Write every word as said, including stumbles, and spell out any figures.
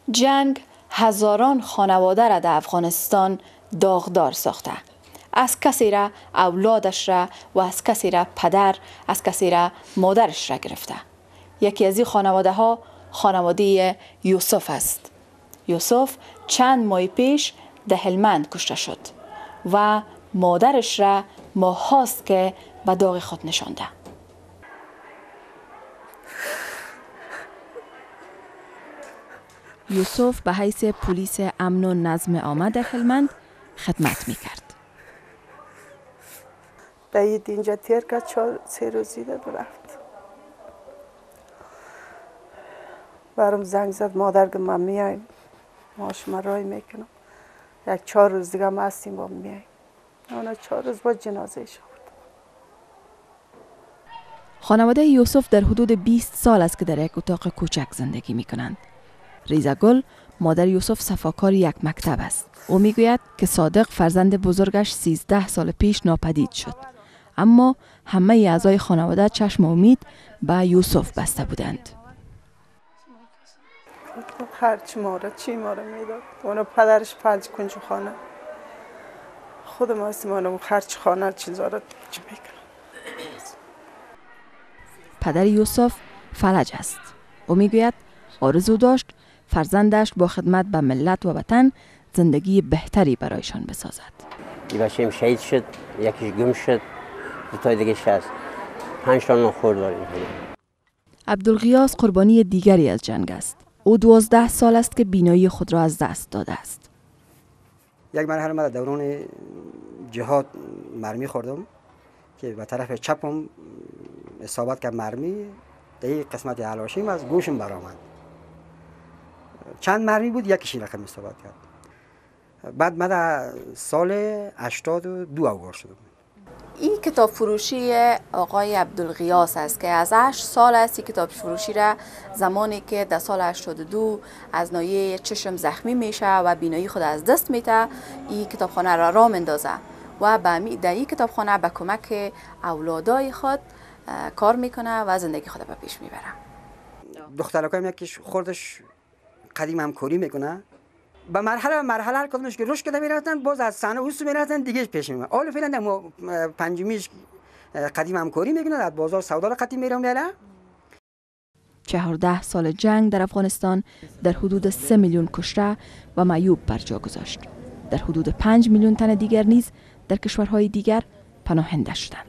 جنگ هزاران خانواده را در افغانستان داغدار ساخته. از کسی را اولادش را و از کسی را پدر، از کسی را مادرش را گرفته. یکی از این خانواده ها خانواده یوسف است. یوسف چند ماه پیش در هلمند کشته شد و مادرش را ماه هاست که به داغ خود نشانده. یوسف به حیث پلیس امن و نظم عامه در هلمند خدمت میکرد. باید اینجا تیر که چهار سه روزی ده برفت. برام زنگ زد مادر که من میایم، ما شما رای میکنم. یک چهار روز دیگه ما هستیم با میایم. اونا چهار روز با جنازه شد. خانواده یوسف در حدود بیست سال است که در یک اتاق کوچک زندگی میکنند. ریزا گل مادر یوسف صفاکار یک مکتب است. او میگوید که صادق فرزند بزرگش سیزده سال پیش ناپدید شد. اما همه اعضای خانواده چشم امید به یوسف بسته بودند. خرچ ماره چی ماره میداد. اونو پدرش پنج کنج خانه. خود ما استمانم خرچ خانه چیزارا چی میکنم. پدر یوسف فلج است. او میگوید آرزو داشت فرزندش با خدمت به ملت و وطن زندگی بهتری برایشان بسازد. این بچه‌م شهید شد، یکیش گم شد، دو تای دیگه هست. پنج تا ناخور داریم. عبدالغیاث قربانی دیگری از جنگ است. او دوازده سال است که بینایی خود را از دست داده است. یک مرحله ما در دوران جهاد مرمی خوردم که به طرف چپم اصابت کرد مرمی، در این قسمت علاشیم از گوشم برآمد. چند مرمی بود یکیش رقم اصابت کرد. بعد من در سال هشتاد و دو اوار شدم. این کتاب فروشی آقای عبدالغیاث است که از هشت سال است. این کتاب فروشی را زمانی که در سال هشتاد و دو از ناحیه چشم زخمی میشه و بینایی خود از دست میده، این کتابخانه را راه میندازه و در این کتابخانه به کمک اولادای خود کار میکنه و زندگی خود به پیش میبره. دخترکایم یکیش خوردش قدیم همکاری میکنه. به مرحله مرحله هر کدومش که رشد کرده میرفتن، باز از صحنه اوست میرفتن دیگه پیش میمونه. حالا فعلا در پنجمیش قدیم همکاری میکنه، در بازار سودا قدیم میرم میره. چهارده سال جنگ در افغانستان در حدود سه میلیون کشته و معیوب بر جا گذاشت. در حدود پنج میلیون تن دیگر نیز در کشورهای دیگر پناهنده شدند.